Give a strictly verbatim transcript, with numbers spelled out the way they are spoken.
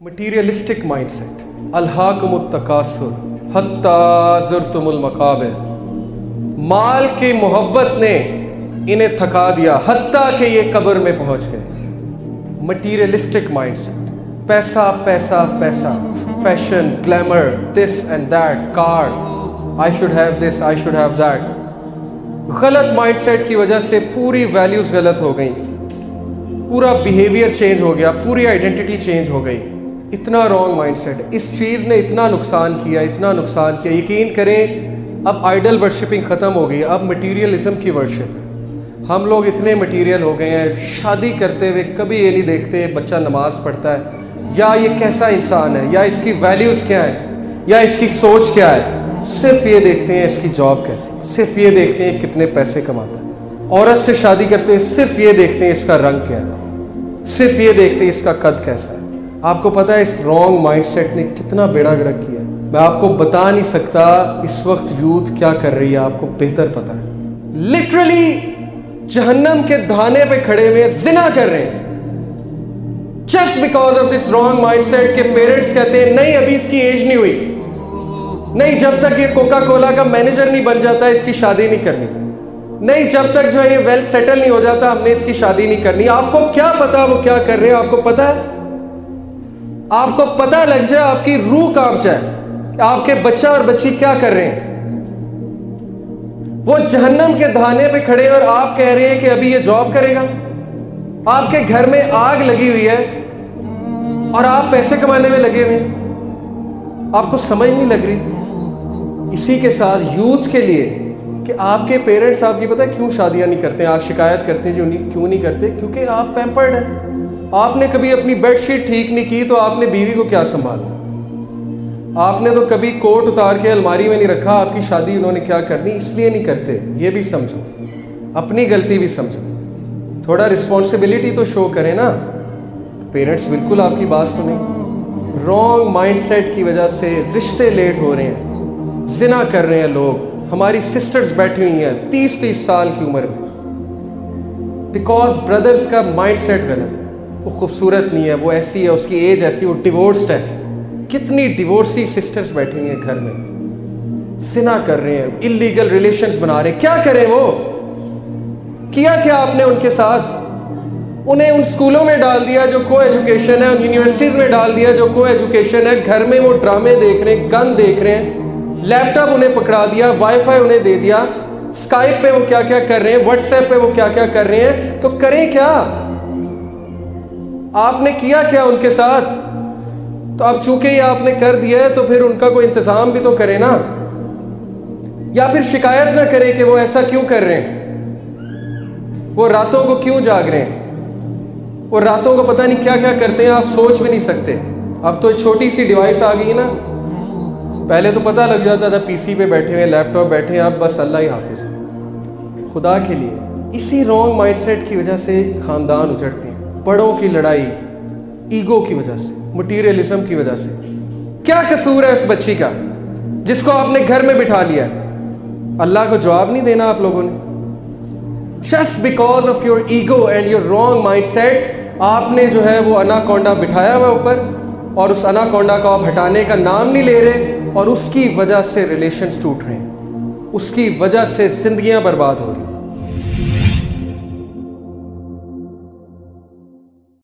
Materialistic mindset, अल्हाकुमुत तकासुर हत्ता ज़ुरतुमुल मकाबिर। माल की मोहब्बत ने इन्हें थका दिया हत्ता के ये कब्र में पहुंच गए। मटीरियलिस्टिक माइंडसेट, पैसा पैसा पैसा, fashion, glamour, this and that, car, I should have this, I should have that. गलत माइंडसेट की वजह से पूरी वैल्यूज गलत हो गई, पूरा बिहेवियर चेंज हो गया, पूरी आइडेंटिटी चेंज हो गई। इतना रॉन्ग माइंडसेट, इस चीज़ ने इतना नुकसान किया, इतना नुकसान किया। यकीन करें अब आइडल वर्शिपिंग ख़त्म हो गई, अब मटीरियलिज्म की वर्शिप है। हम लोग इतने मटीरियल हो गए हैं, शादी करते हुए कभी ये नहीं देखते बच्चा नमाज पढ़ता है या ये कैसा इंसान है या इसकी वैल्यूज़ क्या है या इसकी सोच क्या है। सिर्फ ये देखते हैं इसकी जॉब कैसी, सिर्फ ये देखते हैं कितने पैसे कमाता है। औरत से शादी करते हुए सिर्फ ये देखते हैं इसका रंग क्या है, सिर्फ ये देखते हैं इसका कद कैसा है। आपको पता है इस रॉन्ग माइंडसेट ने कितना बेड़ा गर्क किया। मैं आपको बता नहीं सकता इस वक्त यूथ क्या कर रही है, आपको बेहतर पता है। लिटरली जहन्नम के धाने पे खड़े हुए जिना कर रहे हैं just because of this wrong mindset के पेरेंट्स कहते हैं नहीं अभी इसकी एज नहीं हुई, नहीं जब तक ये कोका कोला का मैनेजर नहीं बन जाता इसकी शादी नहीं करनी, नहीं जब तक जो है ये वेल सेटल नहीं हो जाता हमने इसकी शादी नहीं करनी। आपको क्या पता वो क्या कर रहे हैं? आपको पता है? आपको पता लग जाए आपकी रूह कांप जाए आपके बच्चा और बच्ची क्या कर रहे हैं। वो जहन्नम के धाने पे खड़े और आप कह रहे हैं कि अभी ये जॉब करेगा। आपके घर में आग लगी हुई है और आप पैसे कमाने में लगे हुए हैं, आपको समझ नहीं लग रही। इसी के साथ यूथ के लिए कि आपके पेरेंट्स आपकी पता है क्यों शादियां नहीं करते, आप शिकायत करते हैं जो क्यों नहीं करते, क्योंकि आप पैम्पर्ड हैं। आपने कभी अपनी बेडशीट ठीक नहीं की तो आपने बीवी को क्या संभाला। आपने तो कभी कोट उतार के अलमारी में नहीं रखा, आपकी शादी उन्होंने क्या करनी, इसलिए नहीं करते। ये भी समझो, अपनी गलती भी समझो, थोड़ा रिस्पॉन्सिबिलिटी तो शो करें ना। पेरेंट्स बिल्कुल आपकी बात सुने। रॉन्ग माइंडसेट की वजह से रिश्ते लेट हो रहे हैं, जिना कर रहे हैं लोग। हमारी सिस्टर्स बैठी हुई हैं तीस तीस साल की उम्र में, बिकॉज ब्रदर्स का माइंडसेट गलत है। वो खूबसूरत नहीं है, वो ऐसी है, उसकी एज ऐसी, वो डिवोर्स्ड है। कितनी डिवोर्सी सिस्टर्स बैठी हुई हैं घर में, जिना कर रहे हैं, इलीगल रिलेशंस बना रहे हैं। क्या करें? वो किया क्या आपने उनके साथ? उन्हें उन स्कूलों में डाल दिया जो को एजुकेशन है, उन यूनिवर्सिटीज़ में डाल दिया जो को एजुकेशन है। घर में वो ड्रामे देख रहे हैं, गन देख रहे हैं, लैपटॉप उन्हें पकड़ा दिया, वाईफाई उन्हें दे दिया, स्काइप पे वो क्या क्या कर रहे हैं, व्हाट्सएप पे वो क्या क्या कर रहे हैं। तो करें क्या? आपने किया क्या उनके साथ? तो अब चूंकि ये आपने कर दिया है तो फिर उनका कोई इंतजाम भी तो करें ना, या फिर शिकायत ना करें कि वो ऐसा क्यों कर रहे हैं, वो रातों को क्यों जाग रहे हैं, वो रातों को पता नहीं क्या क्या करते हैं, आप सोच भी नहीं सकते। अब तो छोटी सी डिवाइस आ गई ना, पहले तो पता लग जाता था पीसी पे बैठे हुए, लैपटॉप बैठे हैं, अब बस अल्लाह ही हाफिज। खुदा के लिए इसी रॉन्ग माइंडसेट की वजह से खानदान उजड़ते हैं, बड़ों की लड़ाई ईगो की वजह से, मटीरियलिज्म की वजह से। क्या कसूर है उस बच्ची का जिसको आपने घर में बिठा लिया? अल्लाह को जवाब नहीं देना आप लोगों ने। Just because of your ego and your wrong mindset आपने जो है वो अनाकोंडा बिठाया हुआ ऊपर, और उस अनाकोंडा को आप हटाने का नाम नहीं ले रहे, और उसकी वजह से रिलेशंस टूट रहे हैं, उसकी वजह से जिंदगियां बर्बाद हो रही हैं।